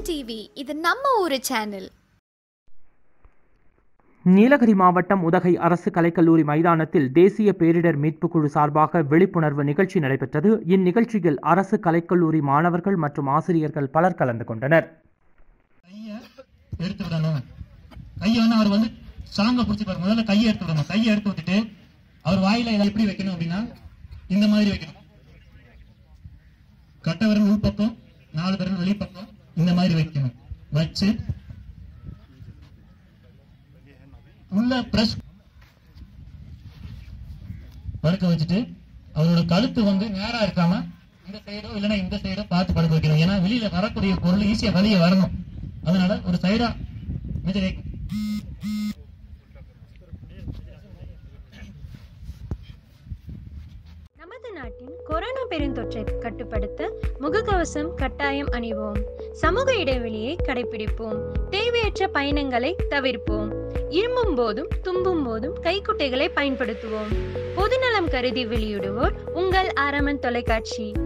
TV இது நம்ம ஊரு சேனல். நீலகிரி மாவட்டம் உதகை அரசு கலைக்கல்லூரி மைதானத்தில் தேசிய பேரிடர் மீட்புக் குழு சார்பாக விழிப்புணர்வு நிகழ்ச்சி நடைபெற்றது. இந்நிகழ்ச்சியில் அரசு கலைக்கல்லூரி மாணவர்கள் மற்றும் ஆசிரியர்கள் பலர் கலந்து கொண்டனர். கையை அவர் ஸ்ட்ராங்கா பிடிச்சி பாருங்க. முதல்ல கையை எடுத்து விடணும். கையை எடுத்து விட்டுட்டு அவர் வாயில எப்படி வைக்கணும் அப்படின்னா இந்த மாதிரி வைக்கணும். கட்ட விரல் உள்பக்கம், 4 விரல் வெளிப்பக்கம், இந்த மாதிரி வைக்கணும். வச்சு உள்ள பிரஸ் படுக்க வச்சுட்டு அவரோட கழுத்து நேரா இருக்காம இந்த சைடோ இல்லைன்னா இந்த சைடோ பார்த்து படுக்க வைக்கணும். ஏன்னா வெளியில வரக்கூடிய பொருள் ஈஸியா வெளியே வரணும். அதனால ஒரு சைடா நமது நாட்டின் கொரோனா பெருந்தொற்றை கட்டுப்படுத்த முகக்கவசம் கட்டாயம் அணிவோம். சமூக இடைவெளியை கடைபிடிப்போம். தேவையற்ற பயணங்களை தவிர்ப்போம். இருமும் போதும் தும்பும் போதும் கைக்குட்டைகளை பயன்படுத்துவோம். பொதுநலம் கருதி வெளியிடுவோர் உங்கள் ஆரம்பன் தொலைக்காட்சி.